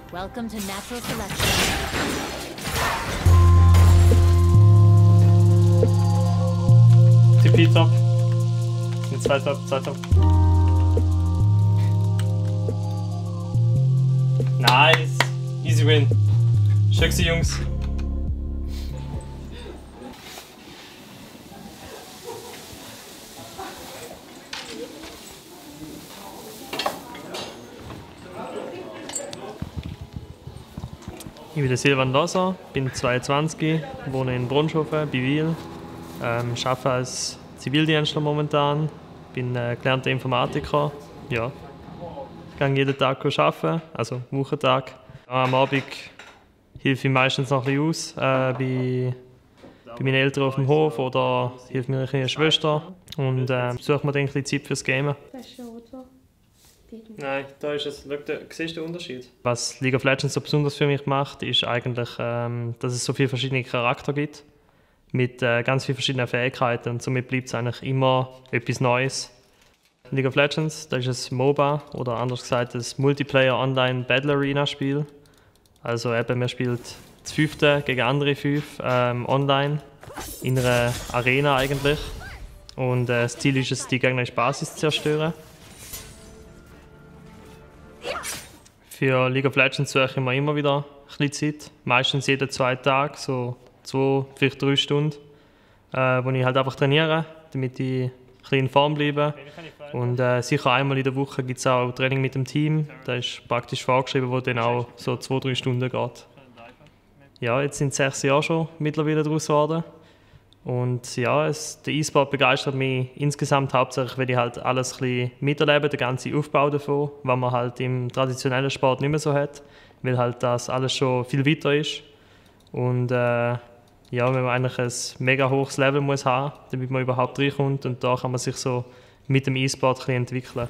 Welcome to Natural Selection. TP Top. Mit 2 Top, 2 Top. Nice! Easy win. Schöpsi, Jungs. Ich bin der Silvan Loser, bin 22, wohne in Brunschhofen bei Wil, arbeite als Zivildienstler momentan, bin gelernter Informatiker. Ja. Ich gehe jeden Tag arbeiten, also Wochentag. Am Abend helfe ich meistens noch ein bisschen aus bei meinen Eltern auf dem Hof oder hilft mir eine kleine Schwester und suche mir dann ein bisschen Zeit fürs Gamen. Nein, da ist es. Schau, siehst du den Unterschied? Was League of Legends so besonders für mich macht, ist eigentlich, dass es so viele verschiedene Charaktere gibt. Mit ganz vielen verschiedenen Fähigkeiten. Und somit bleibt es eigentlich immer etwas Neues. League of Legends, das ist ein MOBA oder anders gesagt ein Multiplayer Online Battle Arena Spiel. Also eben, man spielt das 5. gegen andere 5 online in einer Arena eigentlich. Und das Ziel ist es, die gegnerische Basis zu zerstören. Für League of Legends suche ich mir immer wieder ein bisschen Zeit. Meistens jeden 2 Tage, so 2, vielleicht 3 Stunden, wo ich halt einfach trainiere, damit ich ein bisschen in Form bleibe. Und sicher einmal in der Woche gibt es auch Training mit dem Team. Das ist praktisch vorgeschrieben, wo dann auch so 2-3 Stunden geht. Ja, jetzt sind 6 Jahre schon mittlerweile daraus geworden. Und ja, der E-Sport begeistert mich insgesamt hauptsächlich, weil ich halt alles ein bisschen miterlebe, den ganzen Aufbau davon, was man halt im traditionellen Sport nicht mehr so hat, weil halt das alles schon viel weiter ist. Und ja, wenn man eigentlich ein mega hohes Level muss haben, damit man überhaupt reinkommt, und da kann man sich so mit dem E-Sport ein bisschen entwickeln.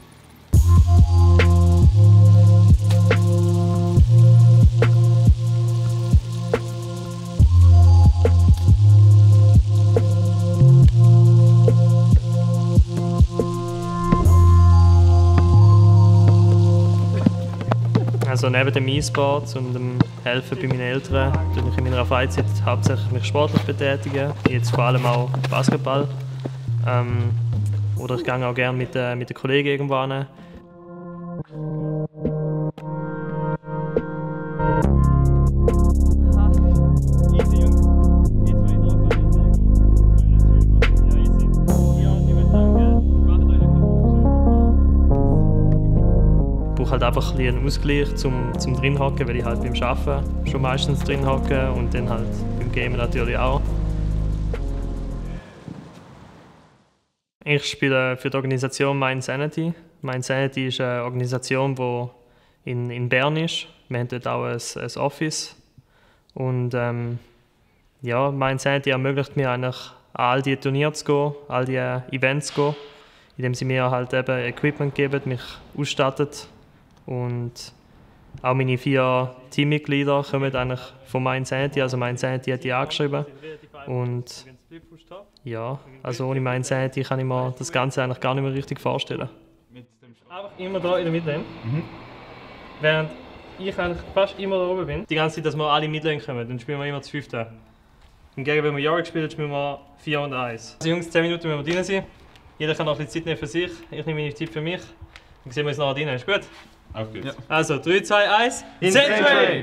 Also neben dem E-Sport und dem Helfen bei meinen Eltern betätige ich in meiner Freizeit hauptsächlich mich sportlich betätigen. Jetzt vor allem auch Basketball. Oder ich gehe auch gerne mit den Kollegen irgendwo hin. Easy, Jungs. Ich brauche halt einfach ein bisschen einen Ausgleich zum Drinhocken, weil ich halt beim Arbeiten schon meistens drin hocke und dann halt beim Gamen natürlich auch. Ich spiele für die Organisation Mindsanity. Mindsanity ist eine Organisation, die in Bern ist. Wir haben dort auch ein Office. Und ja, Mindsanity ermöglicht mir eigentlich, an all diese Turniere zu gehen, all diese Events zu gehen, indem sie mir halt eben Equipment geben, mich ausstatten. Und auch meine 4 Teammitglieder kommen eigentlich von Mindsanity, also Mindsanity hat die angeschrieben. Und ja, also ohne Mindsanity kann ich mir das Ganze eigentlich gar nicht mehr richtig vorstellen. Einfach immer da in der Mitte. Während ich eigentlich fast immer da oben bin. Die ganze Zeit, dass wir alle Midlane kommen, dann spielen wir immer das 5. Hingegen, wenn wir Yorick spielen, spielen wir 4 und 1. Also Jungs, 10 Minuten müssen wir drin sein. Jeder kann noch ein bisschen Zeit nehmen für sich. Ich nehme meine Zeit für mich. Dann sehen wir uns nachher drin. Ist gut? Auf geht's. Ja. Also 3, 2, 1. Incentrate!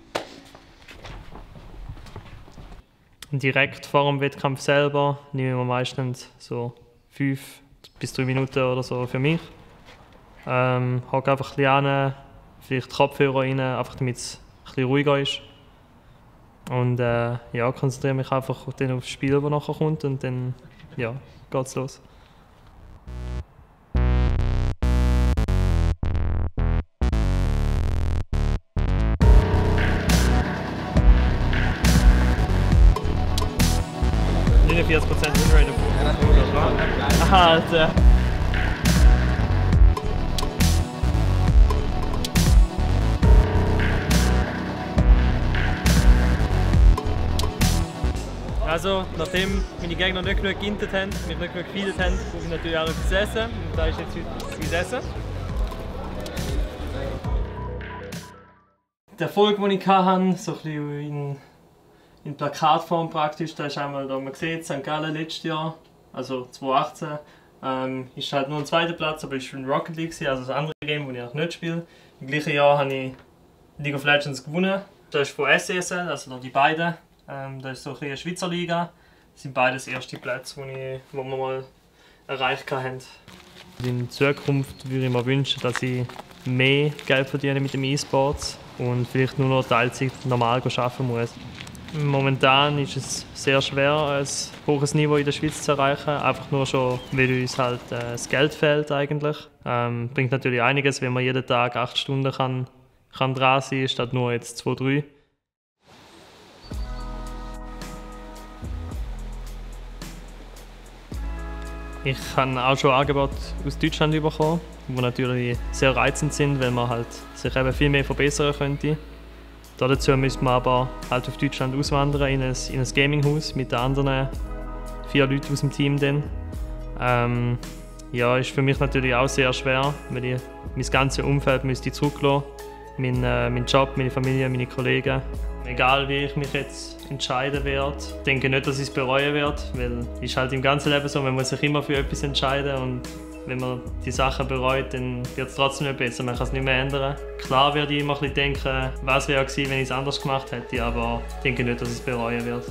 Direkt vor dem Wettkampf selber nehmen wir meistens so 5 bis 3 Minuten oder so für mich. Hocke einfach ein bisschen an, vielleicht Kopfhörer rein, einfach damit es ein bisschen ruhiger ist. Und ja, konzentriere mich einfach dann auf das Spiel, das nachher kommt, und dann ja, geht's los. Win Rate. Alter! Also, nachdem meine Gegner nicht genug geintert haben, mich nicht genug gefeedet haben, muss ich natürlich auch etwas essen. Und da ist jetzt heute mein Essen. Der Erfolg, den ich hatte, so ein bisschen in Plakatform praktisch, da ist einmal, da man sieht, St. Gallen letztes Jahr, also 2018, ist halt nur ein zweiter Platz, aber ich war in Rocket League, also das andere Game, das ich nicht spiele. Im gleichen Jahr habe ich League of Legends gewonnen. Das ist von SCSL, also noch die beiden. Das ist so eine Schweizer Liga. Das sind beides erste Plätze, die wir mal erreicht haben. In Zukunft würde ich mir wünschen, dass ich mehr Geld verdiene mit dem E-Sports und vielleicht nur noch Teilzeit normal arbeiten muss. Momentan ist es sehr schwer, ein hohes Niveau in der Schweiz zu erreichen, einfach nur schon, weil uns halt das Geld fehlt eigentlich. Bringt natürlich einiges, wenn man jeden Tag 8 Stunden kann dran sein, statt nur jetzt 2, 3. Ich habe auch schon Angebote aus Deutschland bekommen, die natürlich sehr reizend sind, weil man halt sich eben viel mehr verbessern könnte. Dazu müsste man aber halt auf Deutschland auswandern, in ein Gaminghaus mit den anderen 4 Leuten aus dem Team. Dann. Ja, ist für mich natürlich auch sehr schwer, weil ich mein ganzes Umfeld müsste zurücklassen. Mein Job, meine Familie, meine Kollegen. Egal wie ich mich jetzt entscheiden werde, ich denke nicht, dass ich es bereuen werde, weil es ist halt im ganzen Leben so, man muss sich immer für etwas entscheiden und wenn man die Sachen bereut, dann wird es trotzdem nicht besser, man kann es nicht mehr ändern. Klar werde ich immer ein bisschen denken, was wäre gewesen, wenn ich es anders gemacht hätte, aber ich denke nicht, dass ich es bereuen werde.